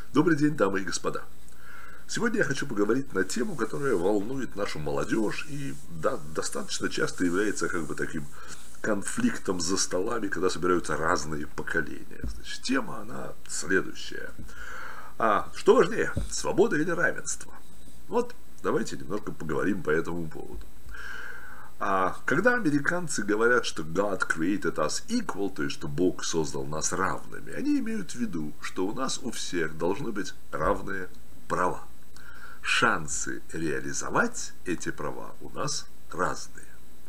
Добрый день, дамы и господа. Сегодня я хочу поговорить на тему, которая волнует нашу молодежь и достаточно часто является таким конфликтом за столами, когда собираются разные поколения. Значит, тема, она следующая. А что важнее, свобода или равенство? Вот, давайте немножко поговорим по этому поводу. Когда американцы говорят, что God created us equal, то есть, что Бог создал нас равными, они имеют в виду, что у нас у всех должны быть равные права. Шансы реализовать эти права у нас разные.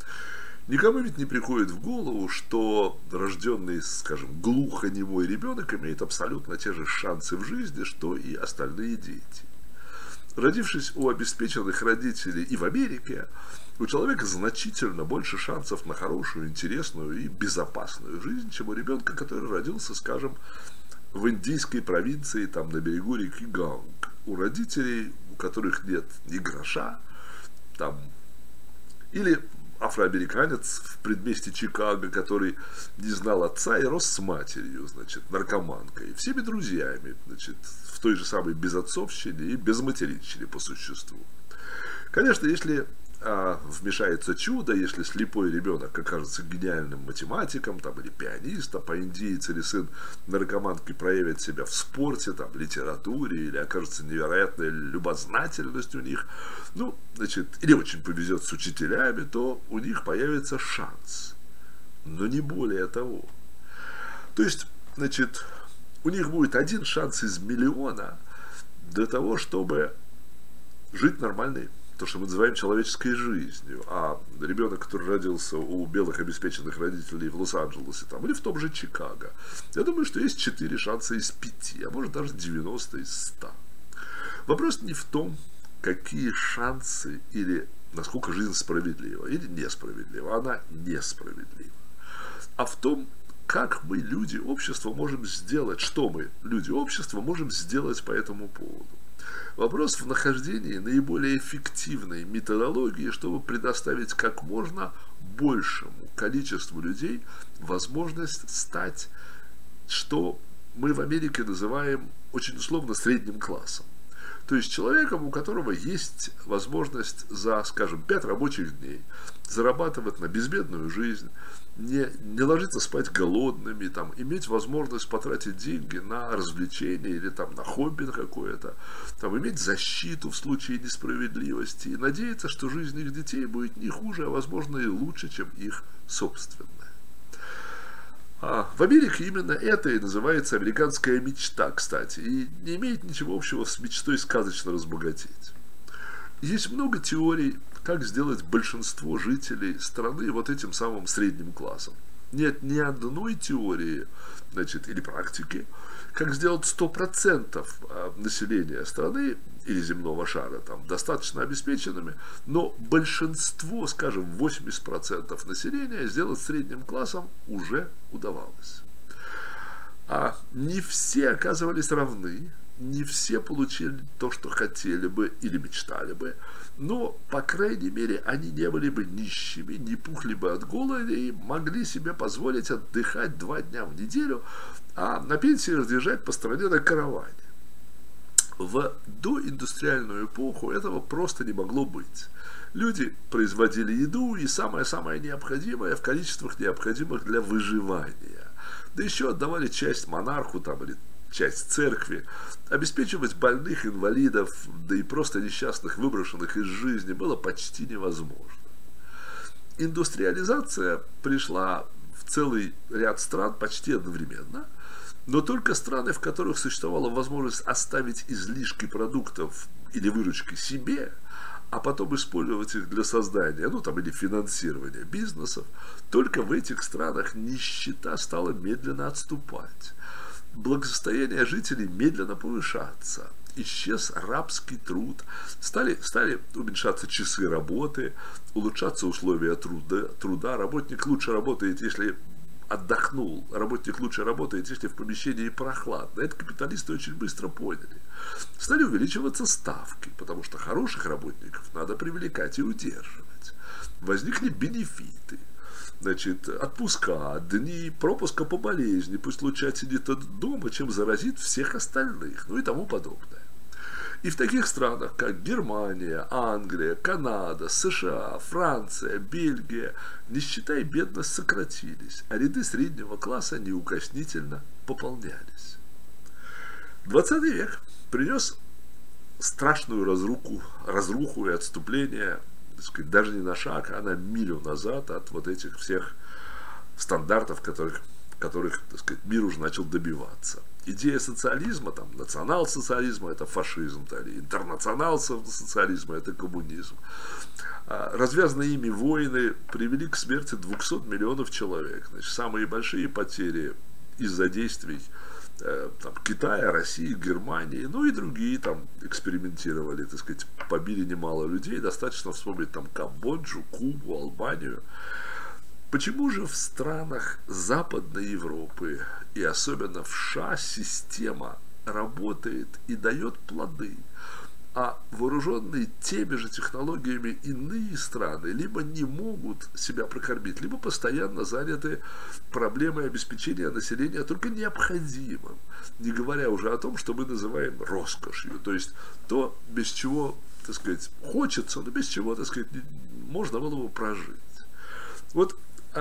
Никому ведь не приходит в голову, что рожденный, скажем, глухонемой ребенок имеет абсолютно те же шансы в жизни, что и остальные дети. Родившись у обеспеченных родителей и в Америке, у человека значительно больше шансов на хорошую, интересную и безопасную жизнь, чем у ребенка, который родился, скажем, в индийской провинции, там на берегу реки Ганг. У родителей, у которых нет ни гроша, там, или афроамериканец в предместье Чикаго, который не знал отца и рос с матерью, значит, наркоманкой, всеми друзьями, значит, в той же самой безотцовщине и безматеринщине по существу. Конечно, если вмешается чудо, если слепой ребенок окажется гениальным математиком там, или пианистом, а индиец или сын наркоманки проявит себя в спорте, там, литературе, или окажется невероятная любознательность у них, ну, значит, или очень повезет с учителями, то у них появится шанс. Но не более того. То есть, значит, у них будет один шанс из миллиона для того, чтобы жить нормальной, то, что мы называем человеческой жизнью. А ребенок, который родился у белых обеспеченных родителей в Лос-Анджелесе там, или в том же Чикаго, я думаю, что есть 4 шанса из 5, а может даже 90 из 100. Вопрос не в том, какие шансы или насколько жизнь справедлива или несправедлива. Она несправедлива. А в том, как мы, люди общества, можем сделать, что мы, люди общества, можем сделать по этому поводу. Вопрос в нахождении наиболее эффективной методологии, чтобы предоставить как можно большему количеству людей возможность стать, что мы в Америке называем очень условно средним классом. То есть человеком, у которого есть возможность за, скажем, 5 рабочих дней зарабатывать на безбедную жизнь, не ложиться спать голодными, там, иметь возможность потратить деньги на развлечения или там, на хобби какое-то, там, иметь защиту в случае несправедливости и надеяться, что жизнь их детей будет не хуже, а возможно и лучше, чем их собственная. В Америке именно это и называется американская мечта, кстати, и не имеет ничего общего с мечтой сказочно разбогатеть. Есть много теорий, как сделать большинство жителей страны вот этим самым средним классом. Нет ни одной теории, значит, или практики, как сделать 100% населения страны или земного шара там, достаточно обеспеченными, но большинство, скажем, 80% населения сделать средним классом уже удавалось. Не все оказывались равны, не все получили то, что хотели бы или мечтали бы, но, по крайней мере, они не были бы нищими, не пухли бы от голода и могли себе позволить отдыхать 2 дня в неделю, а на пенсии разъезжать по стране на караване. В доиндустриальную эпоху этого просто не могло быть. Люди производили еду и самое-самое необходимое в количествах, необходимых для выживания. Да еще отдавали часть монарху там, или часть церкви. Обеспечивать больных, инвалидов, да и просто несчастных, выброшенных из жизни, было почти невозможно. Индустриализация пришла в целый ряд стран почти одновременно, но только страны, в которых существовала возможность оставить излишки продуктов или выручки себе, а потом использовать их для создания, ну там или финансирования бизнесов, только в этих странах нищета стала медленно отступать. Благосостояние жителей медленно повышаться, исчез рабский труд, стали уменьшаться часы работы, улучшаться условия труда. Работник лучше работает, если отдохнул, работник лучше работает, если в помещении прохладно. Это капиталисты очень быстро поняли. Стали увеличиваться ставки, потому что хороших работников надо привлекать и удерживать. Возникли бенефиты. значит, отпуска, дни пропуска по болезни, пусть лучше отсидит дома, чем заразит всех остальных, ну и тому подобное. И в таких странах, как Германия, Англия, Канада, США, Франция, Бельгия, нищета и бедность сократились, а ряды среднего класса неукоснительно пополнялись. 20 век принес страшную разруху и отступление, так сказать, даже не на шаг, а на милю назад от вот этих всех стандартов, которых, так сказать, мир уже начал добиваться. Идея социализма, там, национал-социализма – это фашизм, интернационал-социализма – это коммунизм. Развязанные ими войны привели к смерти 200 миллионов человек. Значит, самые большие потери из-за действий там, Китая, России, Германии, ну и другие там экспериментировали, так сказать, побили немало людей. Достаточно вспомнить там Камбоджу, Кубу, Албанию. Почему же в странах Западной Европы и особенно в США система работает и дает плоды, а вооруженные теми же технологиями иные страны либо не могут себя прокормить, либо постоянно заняты проблемой обеспечения населения только необходимым, не говоря уже о том, что мы называем роскошью, то есть то, без чего, так сказать, хочется, но без чего, так сказать, можно было бы прожить. Вот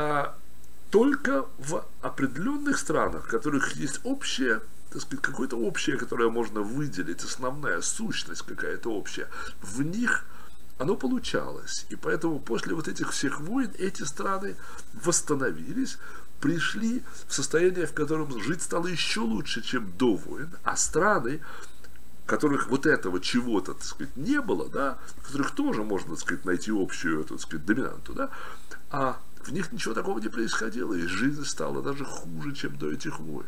только в определенных странах, в которых есть общее, так сказать, какое-то общее, которое можно выделить, основная сущность какая-то общая, в них оно получалось. И поэтому после вот этих всех войн эти страны восстановились, пришли в состояние, в котором жить стало еще лучше, чем до войн, а страны, в которых вот этого чего-то, так сказать, не было, да, в которых тоже можно, так сказать, найти общую, так сказать, доминанту, да, а в них ничего такого не происходило, и жизнь стала даже хуже, чем до этих войн.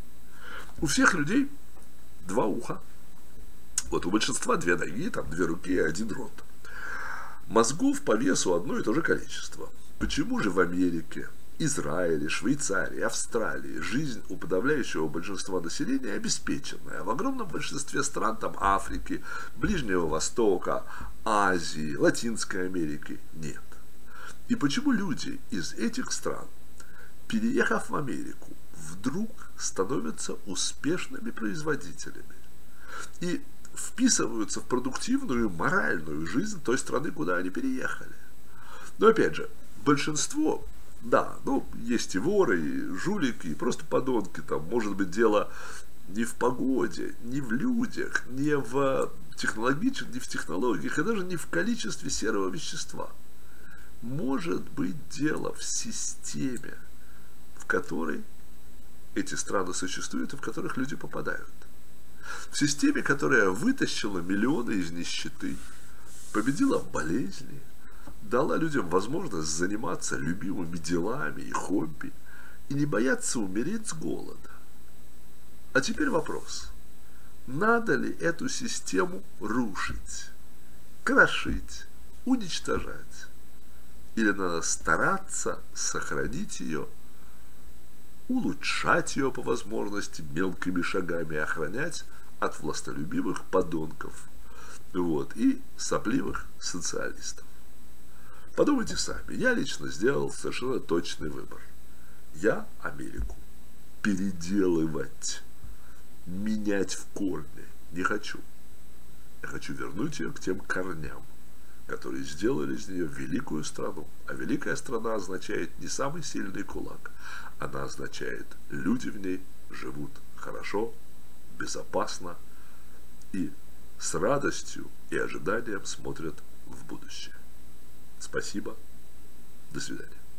У всех людей два уха. Вот у большинства две ноги, там две руки и один рот. Мозгов по весу одно и то же количество. Почему же в Америке, Израиле, Швейцарии, Австралии жизнь у подавляющего большинства населения обеспеченная, а в огромном большинстве стран, там Африки, Ближнего Востока, Азии, Латинской Америки нет? И почему люди из этих стран, переехав в Америку, вдруг становятся успешными производителями и вписываются в продуктивную моральную жизнь той страны, куда они переехали? Но опять же, большинство, да, ну, есть и воры, и жулики, и просто подонки, там, может быть, дело не в погоде, не в людях, не в технологиях, и даже не в количестве серого вещества. Может быть дело в системе, в которой эти страны существуют и в которых люди попадают. В системе, которая вытащила миллионы из нищеты, победила болезни, дала людям возможность заниматься любимыми делами и хобби и не бояться умереть с голода. А теперь вопрос. Надо ли эту систему рушить, крошить, уничтожать? Или надо стараться сохранить ее, улучшать ее по возможности мелкими шагами, охранять от властолюбивых подонков, вот, и сопливых социалистов? Подумайте сами, я лично сделал совершенно точный выбор. Я Америку переделывать, менять в корне не хочу. Я хочу вернуть ее к тем корням, которые сделали из нее великую страну. А великая страна означает не самый сильный кулак. Она означает, люди в ней живут хорошо, безопасно и с радостью и ожиданием смотрят в будущее. Спасибо. До свидания.